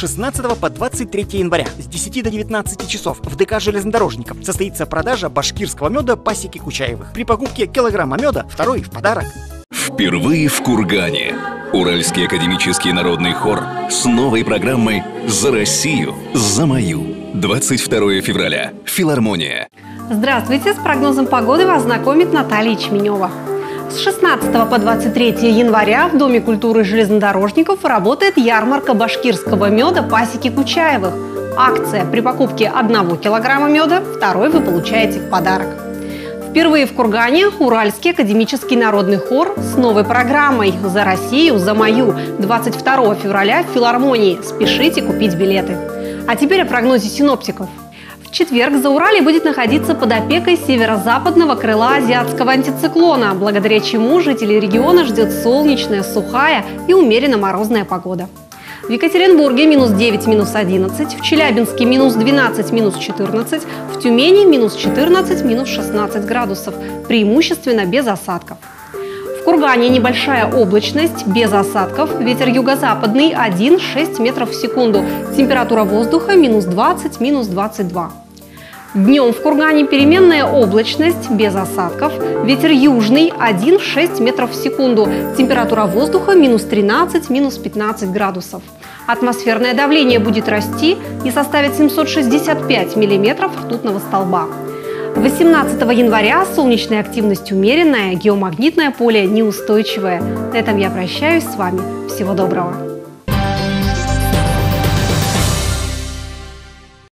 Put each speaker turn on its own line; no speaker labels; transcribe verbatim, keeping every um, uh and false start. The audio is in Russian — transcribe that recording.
шестнадцатого по двадцать третье января с десяти до девятнадцати часов в ДК железнодорожников состоится продажа башкирского меда пасеки Кучаевых. При покупке килограмма меда второй в подарок.
Впервые в Кургане. Уральский академический народный хор с новой программой «За Россию, за мою». двадцать второе февраля. Филармония.
Здравствуйте! С прогнозом погоды вас знакомит Наталья Чменева. С шестнадцатого по двадцать третье января в Доме культуры железнодорожников работает ярмарка башкирского меда пасеки Кучаевых. Акция: при покупке одного килограмма меда второй вы получаете в подарок. Впервые в Кургане Уральский академический народный хор с новой программой «За Россию, за мою» двадцать второго февраля в Филармонии. Спешите купить билеты. А теперь о прогнозе синоптиков. В четверг Зауралье будет находиться под опекой северо-западного крыла азиатского антициклона, благодаря чему жителей региона ждет солнечная, сухая и умеренно морозная погода. В Екатеринбурге минус девять, минус одиннадцать, в Челябинске минус двенадцать, минус четырнадцать, в Тюмени минус четырнадцать, минус шестнадцать градусов, преимущественно без осадков. В Кургане небольшая облачность, без осадков, ветер юго-западный один — шесть метров в секунду, температура воздуха минус двадцать, минус двадцать два. Днем в Кургане переменная облачность, без осадков, ветер южный один — шесть метров в секунду, температура воздуха минус тринадцать, минус пятнадцать градусов. Атмосферное давление будет расти и составит семьсот шестьдесят пять миллиметров ртутного столба. восемнадцатого января солнечная активность умеренная, геомагнитное поле неустойчивое. На этом я прощаюсь с вами. Всего доброго!